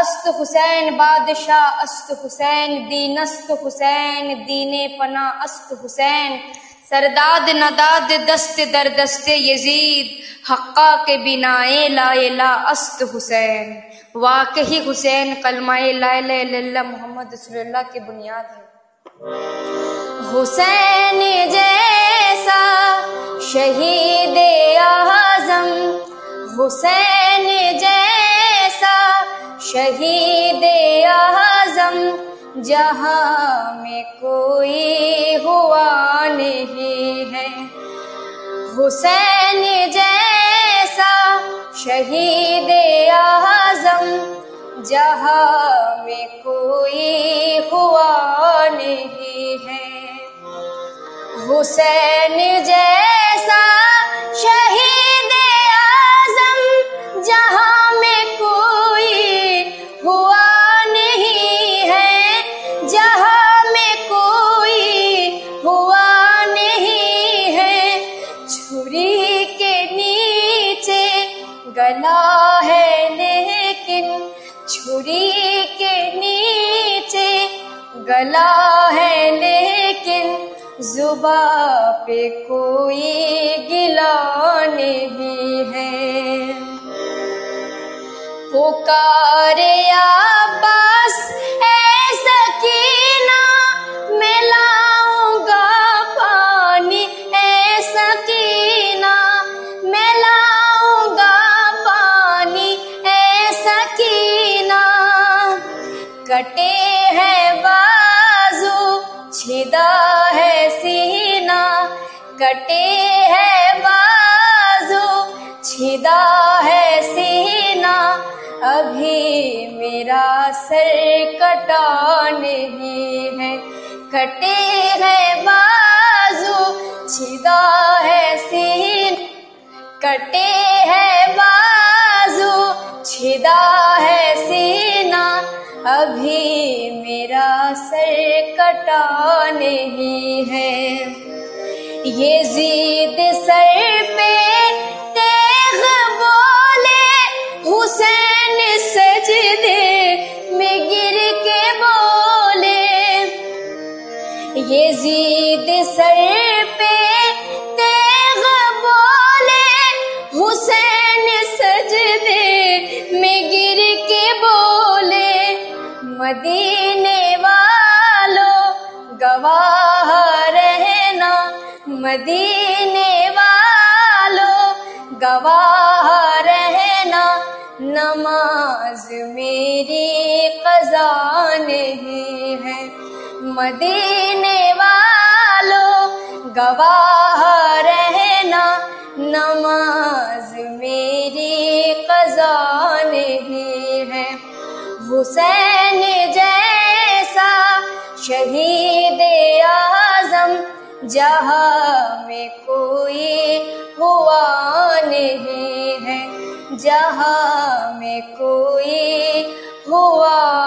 است حسین بادشاہ است حسین دین است حسین دین پناہ است حسین سرداد نداد دست در دست یزید حقا کے بنائے لا الہ است حسین. واقعی حسین کلمہ لا الہ الا اللہ محمد رسول اللہ کی بنیاد ہے. حسین جیسا شہید اعظم حسین جیسا شہید اعظم جہاں میں کوئی ہوا نہیں ہے. حسین جیسا شہید اعظم جہاں میں کوئی ہوا نہیں ہے. حسین جیسا شہید اعظم جہاں میں کوئی ہوا نہیں ہے جہاں میں کوئی ہوا نہیں ہے. چھری کے نیچے گلا ہے لیکن چھری کے نیچے گلا ہے لیکن زباں پہ کوئی گلا نہیں ہے. پکارے عباس اے سکینہ میں لاؤں گا پانی اے سکینہ میں لاؤں گا پانی اے سکینہ. کٹے ہے بازو چھدا ہے سینہ کٹے ہے بازو چھدا ہے سینہ ابھی میرا سر کٹا نہیں ہے. کٹے ہے بازو چھدا ہے سینہ کٹے ہے بازو چھدا ہے سینہ ابھی میرا سر کٹا نہیں ہے. یزید سر پہ تیغ بولے حسین سجدے میں گر کے بولے. یزید سر پہ تیغ بولے حسین سجدے میں گر کے بولے. مدینے والو گواہ رہنا مدینے والو گواہ رہنا نماز میری قضا نہیں ہے. مدینے والو گواہ رہنا نماز میری قضا نہیں ہے. حسین جیسا شہید اعظم جہاں میں کوئی ہوا نہیں ہے جہاں میں کوئی ہوا